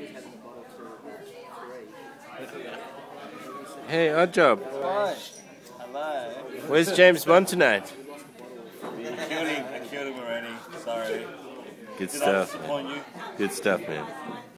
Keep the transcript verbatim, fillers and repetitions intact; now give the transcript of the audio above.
Hey, odd job. Hi. Hello. Where's James Bond tonight? I killed him. I killed him already. Sorry. Good Did I stuff, disappoint man. you? Good stuff, man.